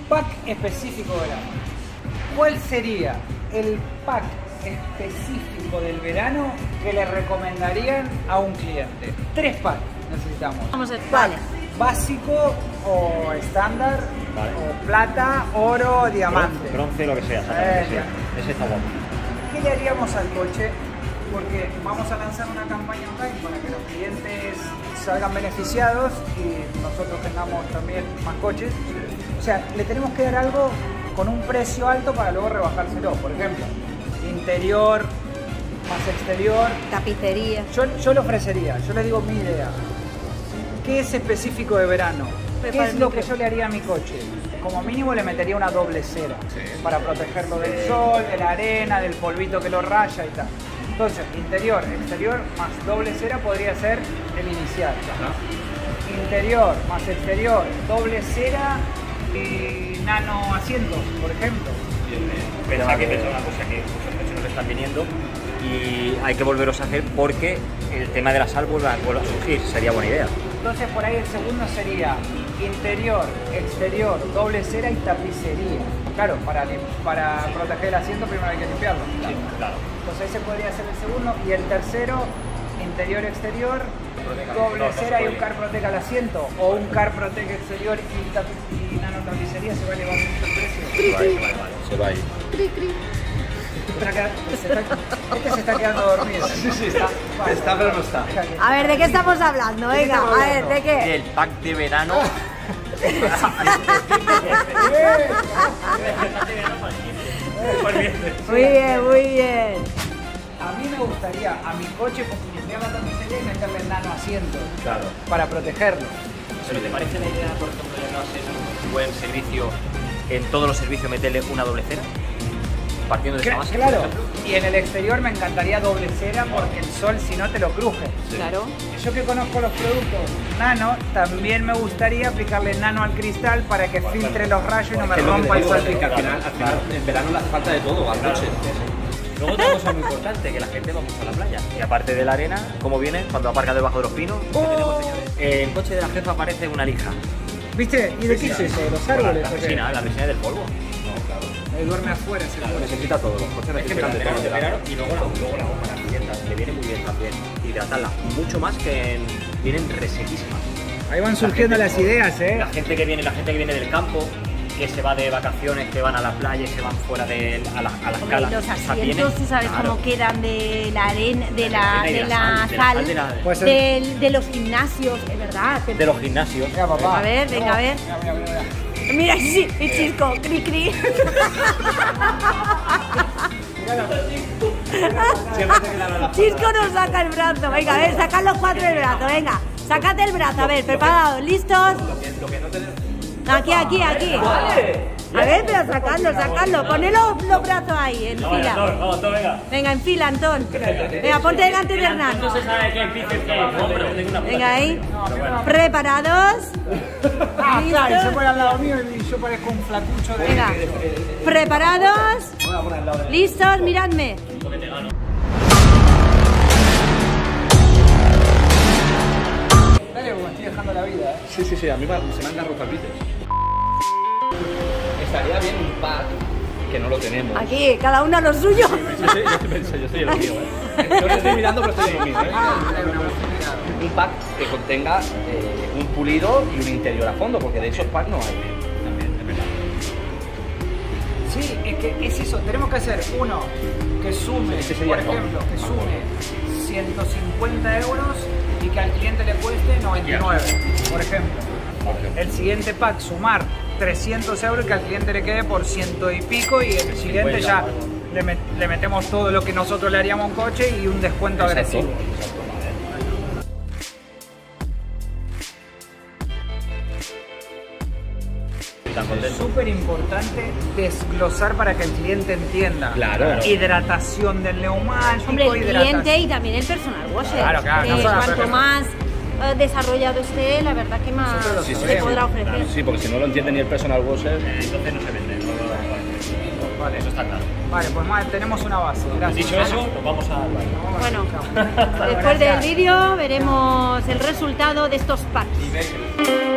pack específico de verano. ¿Cuál sería el pack específico del verano que le recomendarían a un cliente? 3 packs necesitamos. Vamos a ver, Pack vale. básico o estándar, Vale. o plata, oro, diamante. Bronce, lo que sea, ese está guapo. ¿Qué le haríamos al coche? Porque vamos a lanzar una campaña online para que los clientes salgan beneficiados y nosotros tengamos también más coches. O sea, le tenemos que dar algo con un precio alto para luego rebajárselo. Por ejemplo, interior más exterior. Tapicería. Yo le ofrecería, yo le digo mi idea. ¿Qué es específico de verano? ¿Qué es lo que yo le haría a mi coche? Como mínimo le metería una doble cera para protegerlo del sol, de la arena, del polvito que lo raya y tal. Entonces, interior, exterior más doble cera podría ser el inicial. Interior más exterior, doble cera y nano asientos, por ejemplo. Pero hay que pensar una cosa, que muchos coches nos están viniendo y hay que volveros a hacer porque el tema de la sal vuelve a surgir, sería buena idea. Entonces por ahí el segundo sería interior, exterior, doble cera y tapicería. Claro, para proteger el asiento primero hay que limpiarlo. Sí, claro. Entonces ese podría ser el segundo. Y el tercero, interior, exterior, doble cera y un car protect al asiento. O un car protect exterior y nano tapicería, se va a elevar mucho el precio. Se va a ir. Este se está quedando dormido. Sí, está pero no está. A ver, ¿de qué estamos hablando? Venga, a ver, ¿de qué? El pack de verano. Muy bien, muy bien. A mí me gustaría a mi coche limpiar la tapicería y meterle el nano asiento. Claro. Para protegerlo. ¿Pero te parece la idea, por ejemplo, ya que va a ser un buen servicio, en todos los servicios meterle una doble cera? Partiendo de esa base, Claro, y en el exterior me encantaría doble cera porque el sol si no te lo cruje. Claro. Yo que conozco los productos nano, también me gustaría aplicarle nano al cristal para que filtre los rayos y no me rompa el sol. Al final en verano le hace falta de todo al coche. Luego otra cosa muy importante, que la gente va mucho a la playa. Y aparte de la arena, ¿cómo viene? Cuando aparca debajo de los pinos, ¿qué tenemos, señores? En el coche de la jefa aparece una lija. ¿Viste? ¿Y de qué es eso? ¿De los árboles? La resina del polvo. Duerme afuera ese polvo. Necesita todo, los coches necesitan de todo. De verano y luego la goma, las piedras, le viene muy bien también hidratarla, mucho más que vienen resequísimas. Ahí van surgiendo las ideas, La gente que viene del campo, que se va de vacaciones, que van a la playa y se van fuera a las Hombre, calas. los asientos, ¿tú sabes cómo quedan de la arena, de la sal, Pues de los gimnasios, es verdad? De los gimnasios. Mira, papá. A ver, venga, a ver. Mira. Mira, sí, el chisco, cri cri. Chisco nos saca el brazo. Venga, a ver, sacad los 4 del brazo, venga. Sacad el brazo, a ver, preparados, listos. Aquí. A ver, pero sacadlo. Poned los brazos ahí, en fila. Vamos, venga. Venga, en fila, Antón. Venga, ponte delante de Hernán. No se sabe qué bíceps que es, pero tengo una Venga, ahí. ¿Preparados? Claro, se pone al lado mío y yo parezco un flacucho de... Venga. ¿Preparados? ¿Listos? Miradme. Dale, porque me estoy dejando la vida, Sí, a mí se me han roto el bíceps. Estaría bien un pack que no lo tenemos. Aquí, cada uno a lo suyo. Yo soy el mío, Yo lo estoy mirando, pero estoy en el mío, Un pack que contenga un pulido y un interior a fondo, porque de esos packs no hay. También, es verdad. Sí, es que es eso, tenemos que hacer uno que sume, Ese sería por el ejemplo, top. que sume 150 euros y que al cliente le cueste 99, por ejemplo. El siguiente pack, sumar 300 euros y que al cliente le quede por 100 y pico y el siguiente ya le metemos todo lo que nosotros le haríamos a un coche y un descuento agresivo. Es súper importante desglosar para que el cliente entienda. Claro. Hidratación del neumático. Hombre, el hidratación. cliente y también el personal washer. Claro, Que no solo la cuanto persona. más desarrollado esté, la verdad que más Sí, se podrá ofrecer. Sí, porque si no lo entiende ni el personal washer. Entonces no se vende. Vale. Eso está claro. Vale, pues más, tenemos una base. Gracias. Dicho eso, pues vamos a... Bueno, después del vídeo veremos el resultado de estos packs.